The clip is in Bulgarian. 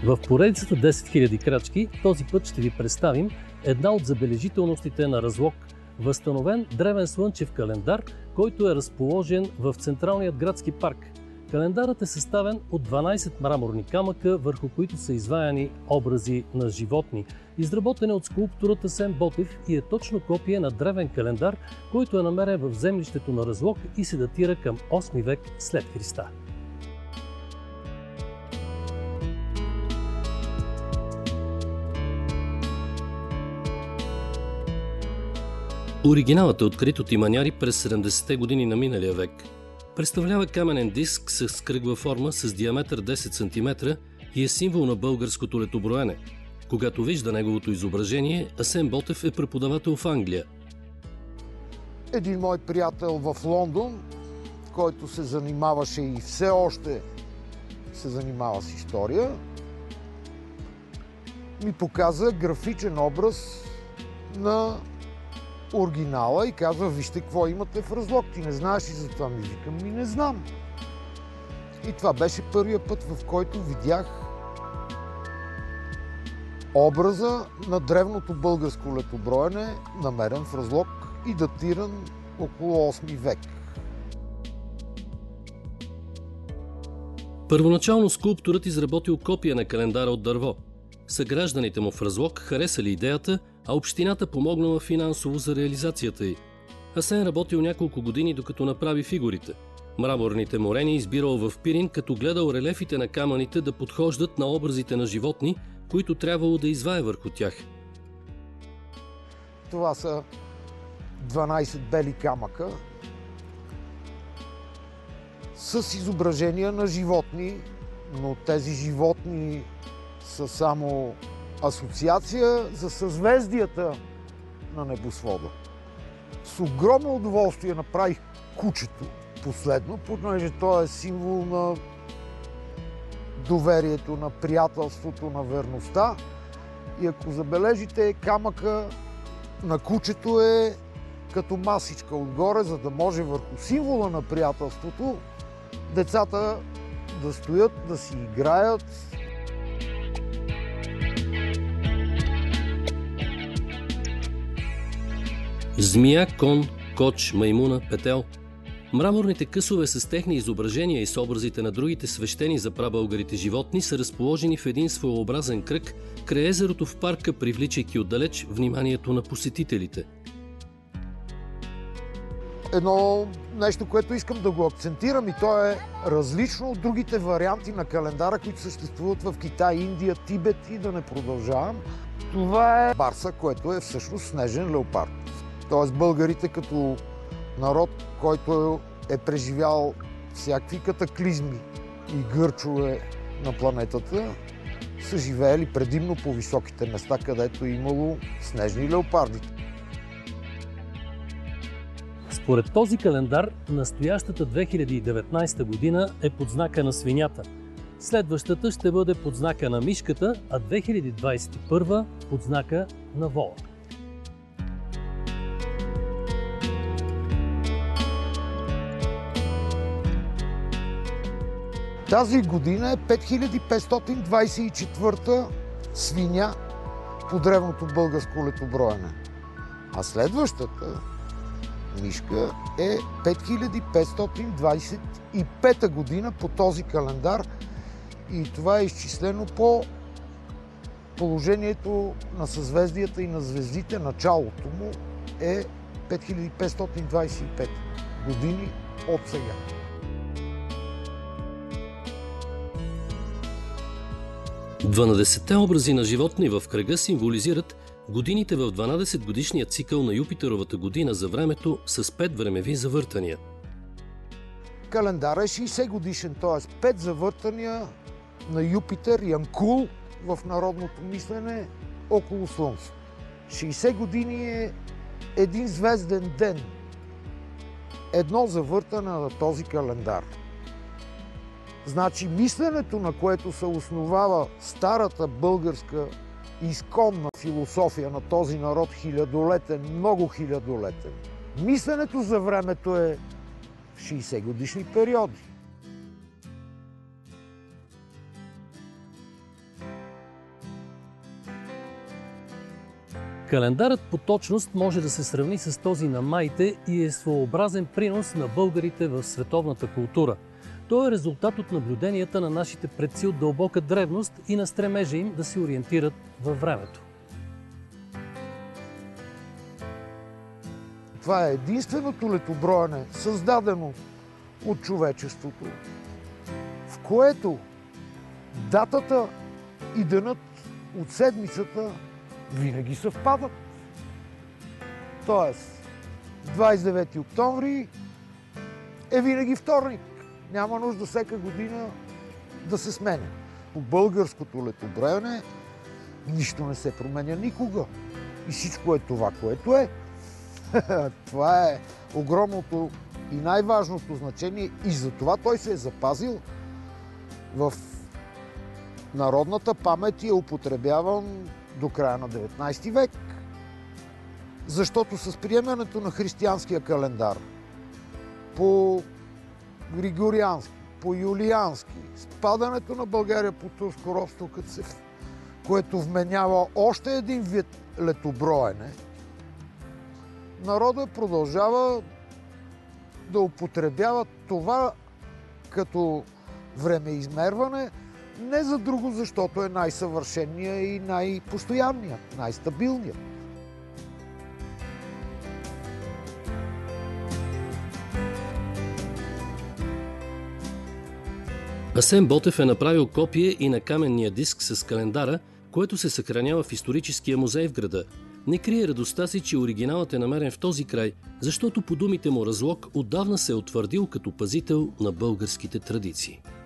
В поредицата 10 000 крачки този път ще ви представим една от забележителностите на Разлог – възстановен древен слънчев календар, който е разположен в Централният градски парк. Календарът е съставен от 12 мраморни камъка, върху които са изваяни образи на животни. Изработен е от скулптурата Асен Ботев и е точно копие на древен календар, който е намерен в землището на Разлог и се датира към 8 век след Христа. Оригиналът е открит от иманяри през 70-те години на миналия век. Представлява каменен диск с кръгла форма с диаметър 10 см и е символ на българското летоброене. Когато вижда неговото изображение, Асен Ботев е преподавател в Англия. Един мой приятел в Лондон, който се занимаваше и все още се занимава с история, ми показа графичен образ на оригинала и казва: вижте какво имате в Разлог, ти не знаеш ли за това? Ми викам: ми не знам. И това беше първия път, в който видях образа на древното българско летоброене, намерен в Разлог и датиран около 8 век. Първоначално скулпторът изработил копия на календара от дърво. Съгражданите му в Разлог харесали идеята, а общината помогнала финансово за реализацията й. Асен работил няколко години, докато направи фигурите. Мраморните морени избирал в Пирин, като гледал релефите на камъните да подхождат на образите на животни, които трябвало да извае върху тях. Това са 12 бели камъка с изображения на животни, но тези животни са само асоциация за съзвездията на небосвода. С огромно удоволствие направих кучето последно, понеже то е символ на доверието, на приятелството, на верността. И ако забележите, камъка на кучето е като масичка отгоре, за да може върху символа на приятелството децата да стоят, да си играят. Змия, кон, коч, маймуна, петел. Мраморните късове с техни изображения и с образите на другите свещени за прабългарите животни са разположени в един своеобразен кръг край езерото в парка, привличайки отдалеч вниманието на посетителите. Едно нещо, което искам да го акцентирам, и то е различно от другите варианти на календара, които съществуват в Китай, Индия, Тибет и да не продължавам. Това е барса, което е всъщност снежен леопард. Тоест българите като народ, който е преживял всякакви катаклизми и гърчове на планетата, са живеели предимно по високите места, където е имало снежни леопарди. Според този календар, настоящата 2019 година е под знака на свинята. Следващата ще бъде под знака на мишката, а 2021 под знака на вола. Тази година е 5524 свиня по древното българско летоброене. А следващата мишка е 5525 година по този календар. И това е изчислено по положението на съзвездията и на звездите. Началото му е 5525 години от сега. 12-те образи на животни в кръга символизират годините в 12-годишния цикъл на Юпитеровата година за времето с 5 времеви завъртания. Календар е 60 годишен, т.е. 5 завъртания на Юпитер, Янкул в народното мислене около Слънцето. 60 години е един звезден ден. Едно завъртане на този календар. Значи мисленето, на което се основава старата българска изконна философия на този народ, хилядолетен, много хилядолетен. Мисленето за времето е в 60 годишни периоди. Календарът по точност може да се сравни с този на маите и е своеобразен принос на българите в световната култура. Той е резултат от наблюденията на нашите предци от дълбока древност и на стремежа им да се ориентират във времето. Това е единственото летоброене, създадено от човечеството, в което датата и денят от седмицата винаги съвпадат. Тоест, 29 октомври е винаги вторник. Няма нужда всяка година да се сменя. По българското летоброене нищо не се променя никога. И всичко е това, което е. Това е огромното и най-важното значение и затова той се е запазил в народната памет и е употребяван до края на 19 век. Защото с приемането на християнския календар по григориански, по юлиански, спадането на България по турско робство, което вменява още един вид летоброене, народът продължава да употребява това като времеизмерване, не за друго, защото е най-съвършеният и най-постоянният, най-стабилният. Асен Ботев е направил копие и на каменния диск с календара, което се съхранява в историческия музей в града. Не крие радостта си, че оригиналът е намерен в този край, защото по думите му Разлог отдавна се е утвърдил като пазител на българските традиции.